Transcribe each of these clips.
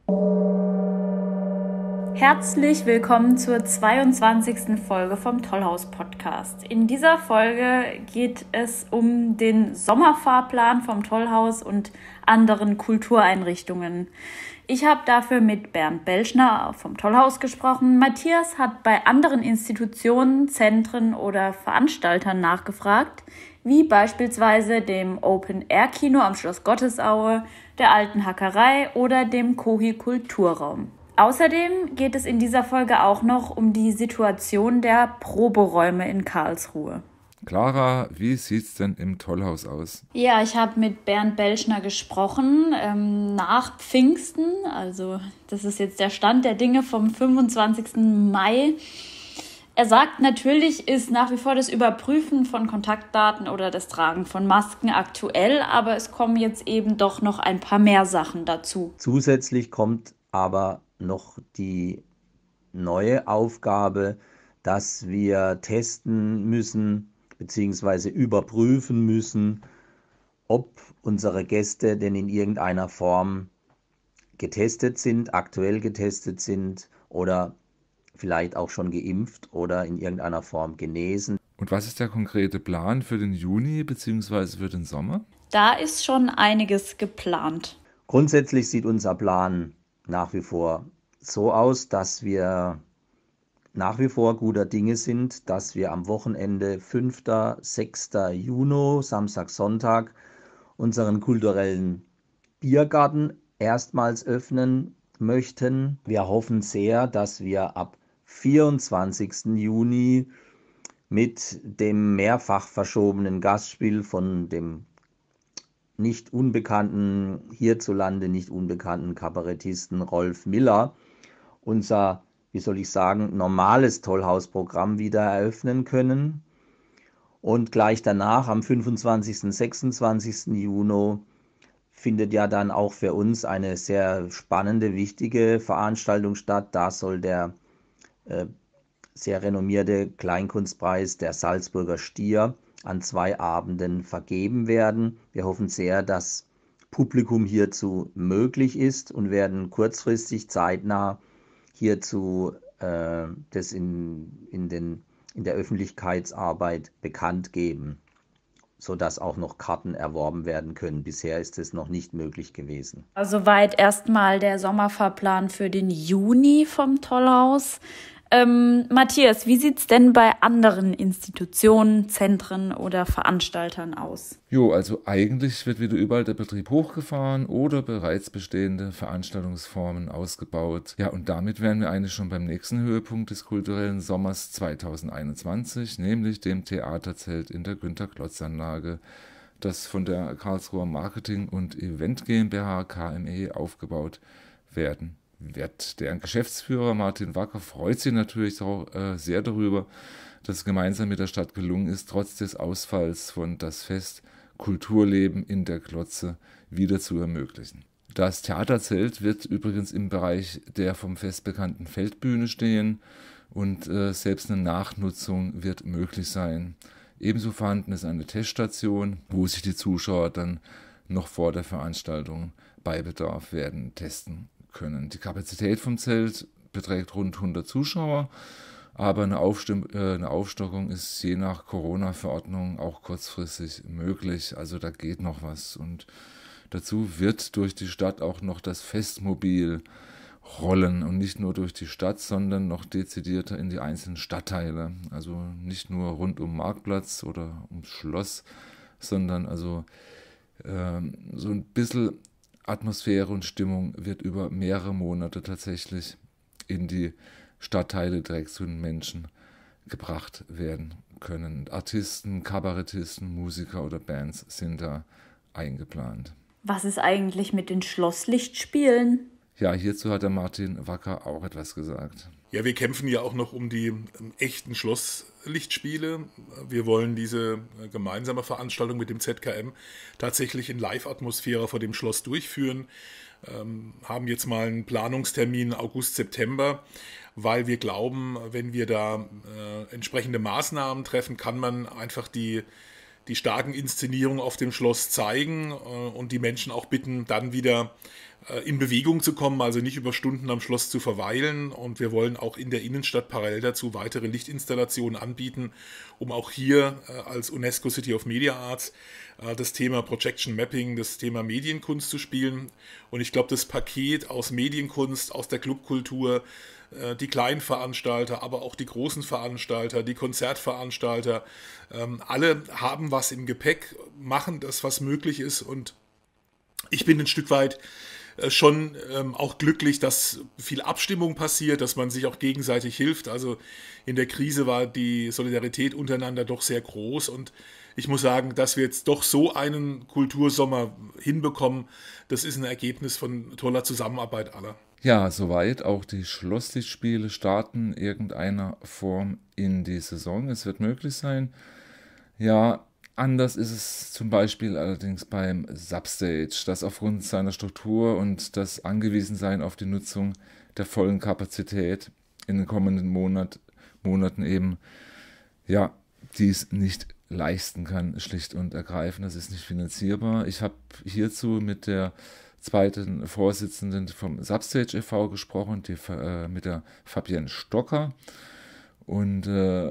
Herzlich willkommen zur 22. Folge vom Tollhaus-Podcast. In dieser Folge geht es um den Sommerfahrplan vom Tollhaus und anderen Kultureinrichtungen. Ich habe dafür mit Bernd Belschner vom Tollhaus gesprochen. Matthias hat bei anderen Institutionen, Zentren oder Veranstaltern nachgefragt, wie beispielsweise dem Open-Air-Kino am Schloss Gottesaue, der Alten Hackerei oder dem Kohi Kulturraum. Außerdem geht es in dieser Folge auch noch um die Situation der Proberäume in Karlsruhe. Clara, wie sieht's denn im Tollhaus aus? Ja, ich habe mit Bernd Belschner gesprochen nach Pfingsten. Also das ist jetzt der Stand der Dinge vom 25. Mai. Er sagt, natürlich ist nach wie vor das Überprüfen von Kontaktdaten oder das Tragen von Masken aktuell, aber es kommen jetzt eben doch noch ein paar mehr Sachen dazu. Zusätzlich kommt aber noch die neue Aufgabe, dass wir testen müssen bzw. überprüfen müssen, ob unsere Gäste denn in irgendeiner Form getestet sind, aktuell getestet sind oder vielleicht auch schon geimpft oder in irgendeiner Form genesen. Und was ist der konkrete Plan für den Juni bzw. für den Sommer? Da ist schon einiges geplant. Grundsätzlich sieht unser Plan nach wie vor so aus, dass wir nach wie vor guter Dinge sind, dass wir am Wochenende 5., 6. Juni, Samstag, Sonntag, unseren kulturellen Biergarten erstmals öffnen möchten. Wir hoffen sehr, dass wir ab 24. Juni mit dem mehrfach verschobenen Gastspiel von dem hierzulande nicht unbekannten Kabarettisten Rolf Miller unser, normales Tollhausprogramm wieder eröffnen können. Und gleich danach, am 25. und 26. Juni, findet ja dann auch für uns eine sehr spannende, wichtige Veranstaltung statt. Da soll der sehr renommierte Kleinkunstpreis, der Salzburger Stier, an 2 Abenden vergeben werden. Wir hoffen sehr, dass Publikum hierzu möglich ist und werden kurzfristig, zeitnah hierzu das in der Öffentlichkeitsarbeit bekannt geben, sodass auch noch Karten erworben werden können. Bisher ist es noch nicht möglich gewesen. Soweit erstmal der Sommerfahrplan für den Juni vom Tollhaus. Matthias, wie sieht es denn bei anderen Institutionen, Zentren oder Veranstaltern aus? Also eigentlich wird wieder überall der Betrieb hochgefahren oder bereits bestehende Veranstaltungsformen ausgebaut. Ja, und damit wären wir eigentlich schon beim nächsten Höhepunkt des kulturellen Sommers 2021, nämlich dem Theaterzelt in der Günter-Klotz-Anlage, das von der Karlsruher Marketing- und Event GmbH KME aufgebaut werden wird. Der Geschäftsführer Martin Wacker freut sich natürlich auch sehr darüber, dass es gemeinsam mit der Stadt gelungen ist, trotz des Ausfalls von Das Fest Kulturleben in der Klotze wieder zu ermöglichen. Das Theaterzelt wird übrigens im Bereich der vom Fest bekannten Feldbühne stehen und selbst eine Nachnutzung wird möglich sein. Ebenso vorhanden ist eine Teststation, wo sich die Zuschauer dann noch vor der Veranstaltung bei Bedarf werden testen können. Die Kapazität vom Zelt beträgt rund 100 Zuschauer, aber eine Aufstockung ist je nach Corona-Verordnung auch kurzfristig möglich. Also da geht noch was. Und dazu wird durch die Stadt auch noch das Festmobil rollen und nicht nur durch die Stadt, sondern noch dezidierter in die einzelnen Stadtteile. Also nicht nur rund um Marktplatz oder ums Schloss, sondern also so ein bisschen Atmosphäre und Stimmung wird über mehrere Monate tatsächlich in die Stadtteile direkt zu den Menschen gebracht werden können. Artisten, Kabarettisten, Musiker oder Bands sind da eingeplant. Was ist eigentlich mit den Schlosslichtspielen? Ja, hierzu hat der Martin Wacker auch etwas gesagt. Ja, wir kämpfen ja auch noch um die echten Schlosslichtspiele. Wir wollen diese gemeinsame Veranstaltung mit dem ZKM tatsächlich in Live-Atmosphäre vor dem Schloss durchführen. Haben jetzt mal einen Planungstermin August, September, weil wir glauben, wenn wir da entsprechende Maßnahmen treffen, kann man einfach die starken Inszenierungen auf dem Schloss zeigen und die Menschen auch bitten, dann wieder in Bewegung zu kommen, also nicht über Stunden am Schloss zu verweilen. Und wir wollen auch in der Innenstadt parallel dazu weitere Lichtinstallationen anbieten, um auch hier als UNESCO City of Media Arts das Thema Projection Mapping, das Thema Medienkunst zu spielen. Und ich glaube, das Paket aus Medienkunst, aus der Clubkultur, die kleinen Veranstalter, aber auch die großen Veranstalter, die Konzertveranstalter, alle haben was im Gepäck, machen das, was möglich ist. Und ich bin ein Stück weit schon auch glücklich, dass viel Abstimmung passiert, dass man sich auch gegenseitig hilft. Also in der Krise war die Solidarität untereinander doch sehr groß und ich muss sagen, dass wir jetzt doch so einen Kultursommer hinbekommen, das ist ein Ergebnis von toller Zusammenarbeit aller. Ja, soweit auch die Schlosslichtspiele starten in irgendeiner Form in die Saison. Es wird möglich sein. Ja, anders ist es zum Beispiel allerdings beim Substage, das aufgrund seiner Struktur und das Angewiesensein auf die Nutzung der vollen Kapazität in den kommenden Monaten eben, ja, dies nicht leisten kann, schlicht und ergreifend. Das ist nicht finanzierbar. Ich habe hierzu mit der zweiten Vorsitzenden vom Substage e.V. gesprochen, mit der Fabienne Stocker. Und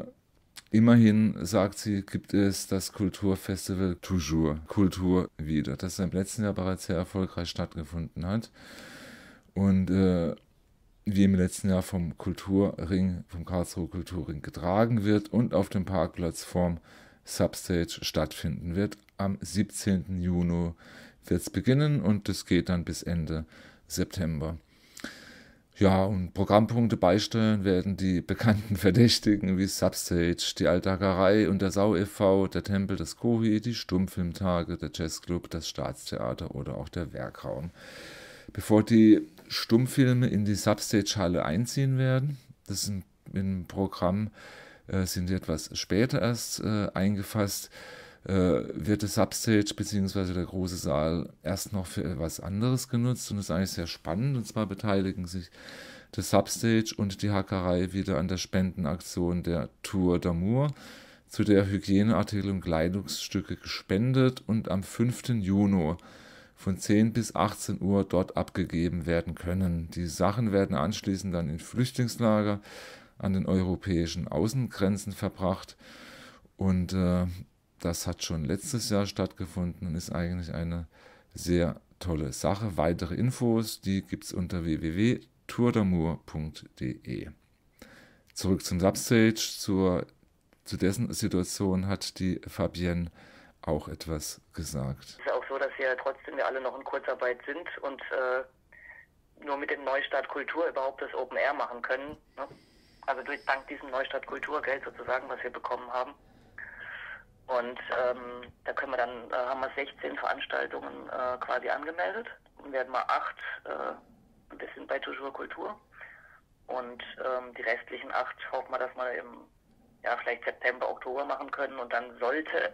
immerhin, sagt sie, gibt es das Kulturfestival Toujours, Kultur wieder, das im letzten Jahr bereits sehr erfolgreich stattgefunden hat. Und wie im letzten Jahr vom Kulturring, vom Karlsruher Kulturring getragen wird und auf dem Parkplatz vorm Substage stattfinden wird. Am 17. Juni wird es beginnen und das geht dann bis Ende September. Ja, und Programmpunkte beisteuern werden die bekannten Verdächtigen wie Substage, die Alte Hackerei und der Sau e.V., der Tempel des Kohi, die Stummfilmtage, der Jazzclub, das Staatstheater oder auch der Werkraum. Bevor die Stummfilme in die Substage-Halle einziehen werden, das ist im Programm, sind die etwas später erst eingefasst, wird das Substage bzw. der große Saal erst noch für etwas anderes genutzt und das ist eigentlich sehr spannend. Und zwar beteiligen sich das Substage und die Hackerei wieder an der Spendenaktion der Tour d'Amour, zu der Hygieneartikel und Kleidungsstücke gespendet und am 5. Juni von 10 bis 18 Uhr dort abgegeben werden können. Die Sachen werden anschließend dann in Flüchtlingslager an den europäischen Außengrenzen verbracht und das hat schon letztes Jahr stattgefunden und ist eigentlich eine sehr tolle Sache. Weitere Infos, die gibt es unter www.tourdamour.de. Zurück zum Substage, zu dessen Situation hat die Fabienne auch etwas gesagt. Es ist auch so, dass wir trotzdem alle noch in Kurzarbeit sind und nur mit dem Neustart Kultur überhaupt das Open Air machen können. Ne? Also dank diesem Neustart Kulturgeld sozusagen, was wir bekommen haben. Und da können wir dann, haben wir 16 Veranstaltungen quasi angemeldet und werden mal 8 ein bisschen bei Toujours Kultur. Und die restlichen 8 hoffen wir, dass wir im vielleicht September, Oktober machen können. Und dann sollte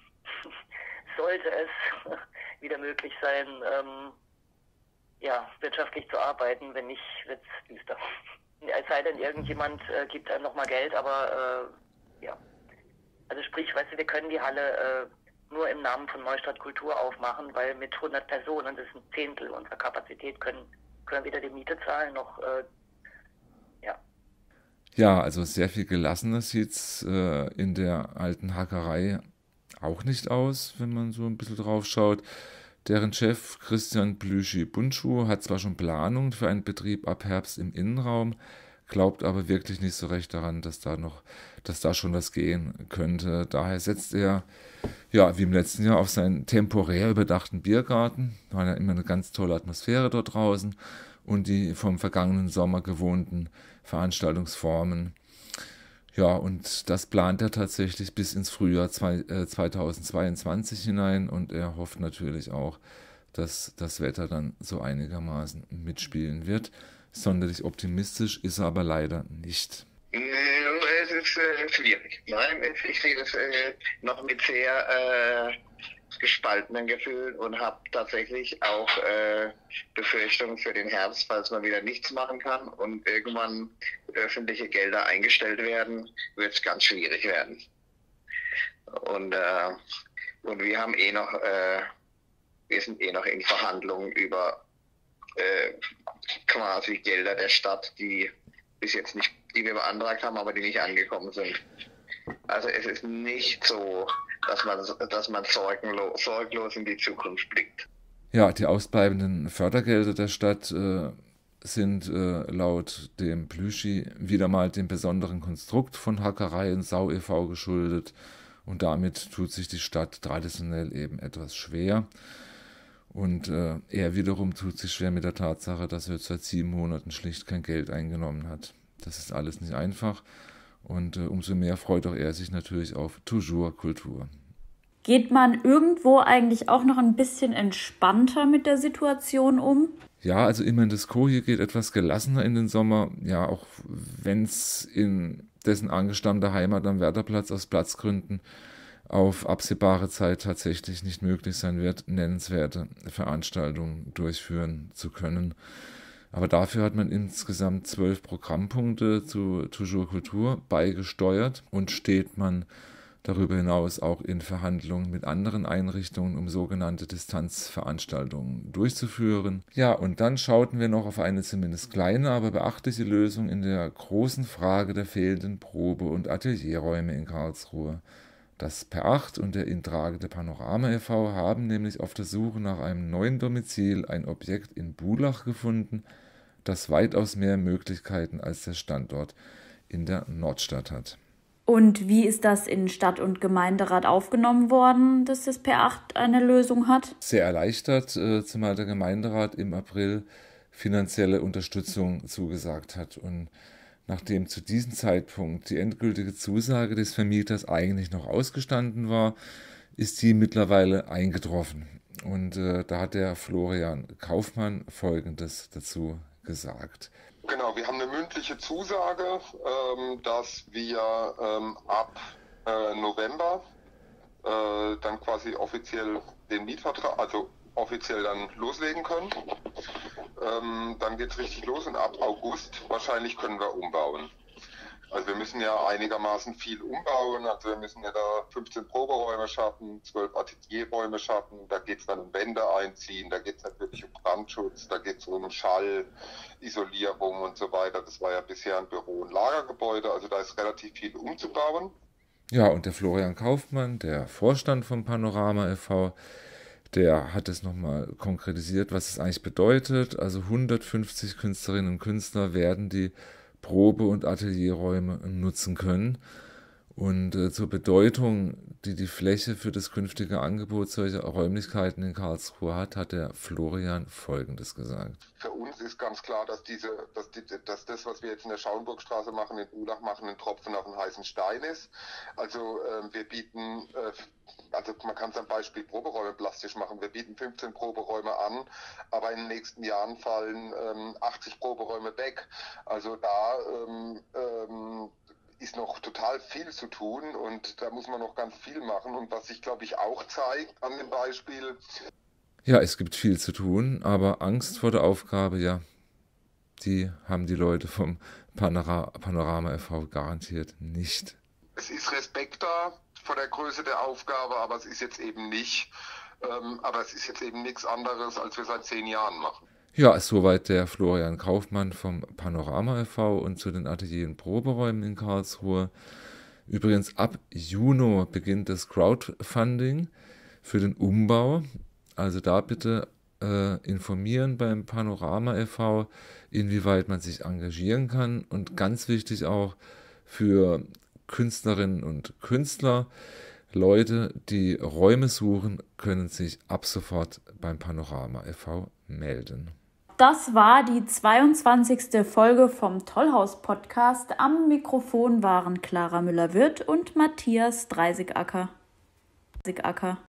es wieder möglich sein, wirtschaftlich zu arbeiten. Wenn nicht, wird es düster. Es sei denn, irgendjemand gibt einem nochmal Geld, aber Also sprich, weißt du, wir können die Halle nur im Namen von Neustadt Kultur aufmachen, weil mit 100 Personen, das ist ein Zehntel unserer Kapazität, können wir weder die Miete zahlen noch, Ja, also sehr viel gelassener sieht es in der alten Hackerei auch nicht aus, wenn man so ein bisschen drauf schaut. Deren Chef Christian Blüschi-Bundschuh hat zwar schon Planungen für einen Betrieb ab Herbst im Innenraum, glaubt aber wirklich nicht so recht daran, dass da schon was gehen könnte. Daher setzt er, wie im letzten Jahr, auf seinen temporär überdachten Biergarten. War ja immer eine ganz tolle Atmosphäre dort draußen und die vom vergangenen Sommer gewohnten Veranstaltungsformen. Ja, und das plant er tatsächlich bis ins Frühjahr 2022 hinein und er hofft natürlich auch, dass das Wetter dann so einigermaßen mitspielen wird. Sonderlich optimistisch ist er aber leider nicht. Es ist schwierig. Nein, ich sehe das noch mit sehr gespaltenen Gefühlen und habe tatsächlich auch Befürchtungen für den Herbst, falls man wieder nichts machen kann und irgendwann öffentliche Gelder eingestellt werden, wird es ganz schwierig werden. Und wir haben wir sind noch in Verhandlungen über quasi Gelder der Stadt, die bis jetzt nicht, die wir beantragt haben, aber die nicht angekommen sind. Also es ist nicht so, dass man sorglos in die Zukunft blickt. Ja, die ausbleibenden Fördergelder der Stadt sind laut dem Plüschi wieder mal dem besonderen Konstrukt von Hackerei und Sau e.V. geschuldet und damit tut sich die Stadt traditionell eben etwas schwer. Und er wiederum tut sich schwer mit der Tatsache, dass er jetzt seit 7 Monaten schlicht kein Geld eingenommen hat. Das ist alles nicht einfach und umso mehr freut auch er sich natürlich auf Toujours Kultur. Geht man irgendwo eigentlich auch noch ein bisschen entspannter mit der Situation um? Ja, also immerhin das Koje geht etwas gelassener in den Sommer, ja, auch wenn es in dessen angestammter Heimat am Werderplatz aus Platzgründen auf absehbare Zeit tatsächlich nicht möglich sein wird, nennenswerte Veranstaltungen durchführen zu können. Aber dafür hat man insgesamt 12 Programmpunkte zu Toujours Kultur beigesteuert und steht man darüber hinaus auch in Verhandlungen mit anderen Einrichtungen, um sogenannte Distanzveranstaltungen durchzuführen. Ja, und dann schauten wir noch auf eine zumindest kleine, aber beachtliche Lösung in der großen Frage der fehlenden Probe- und Atelierräume in Karlsruhe. Das Per 8 und der intragende Panorama e.V. haben nämlich auf der Suche nach einem neuen Domizil ein Objekt in Bulach gefunden, das weitaus mehr Möglichkeiten als der Standort in der Nordstadt hat. Und wie ist das in Stadt- und Gemeinderat aufgenommen worden, dass das Per 8 eine Lösung hat? Sehr erleichtert, zumal der Gemeinderat im April finanzielle Unterstützung zugesagt hat. Und nachdem zu diesem Zeitpunkt die endgültige Zusage des Vermieters eigentlich noch ausgestanden war, ist die mittlerweile eingetroffen. Und da hat der Florian Kaufmann Folgendes dazu gesagt. Genau, wir haben eine mündliche Zusage, dass wir ab November dann quasi offiziell den Mietvertrag, also offiziell dann loslegen können. Dann geht es richtig los und ab August wahrscheinlich können wir umbauen. Also wir müssen ja einigermaßen viel umbauen, also wir müssen ja da 15 Proberäume schaffen, 12 Atelierräume schaffen, da geht es dann um Wände einziehen, da geht es natürlich um Brandschutz, da geht es um Schallisolierung und so weiter. Das war ja bisher ein Büro- und Lagergebäude, also da ist relativ viel umzubauen. Ja, und der Florian Kaufmann, der Vorstand vom Panorama e.V., der hat es nochmal konkretisiert, was es eigentlich bedeutet. Also 150 Künstlerinnen und Künstler werden die Probe- und Atelierräume nutzen können. Und zur Bedeutung, die die Fläche für das künftige Angebot solcher Räumlichkeiten in Karlsruhe hat, hat der Florian Folgendes gesagt. Für uns ist ganz klar, dass das, was wir jetzt in der Schauenburgstraße machen, in Bulach machen, ein Tropfen auf den heißen Stein ist. Also wir bieten, also man kann es am Beispiel Proberäume plastisch machen. Wir bieten 15 Proberäume an, aber in den nächsten Jahren fallen 80 Proberäume weg. Also da ist noch total viel zu tun und da muss man noch ganz viel machen. Und was sich, glaube ich, auch zeigt an dem Beispiel. Ja, es gibt viel zu tun, aber Angst vor der Aufgabe, ja, die haben die Leute vom Panorama e.V. garantiert nicht. Es ist Respekt da vor der Größe der Aufgabe, aber es ist jetzt eben nicht, nichts anderes, als wir seit 10 Jahren machen. Ja, soweit der Florian Kaufmann vom Panorama e.V. und zu den Atelier- und Proberäumen in Karlsruhe. Übrigens ab Juni beginnt das Crowdfunding für den Umbau. Also da bitte informieren beim Panorama e.V., inwieweit man sich engagieren kann. Und ganz wichtig auch für Künstlerinnen und Künstler, Leute, die Räume suchen, können sich ab sofort beim Panorama e.V. melden. Das war die 22. Folge vom Tollhaus-Podcast. Am Mikrofon waren Clara Müller-Wirth und Matthias Dreisigacker.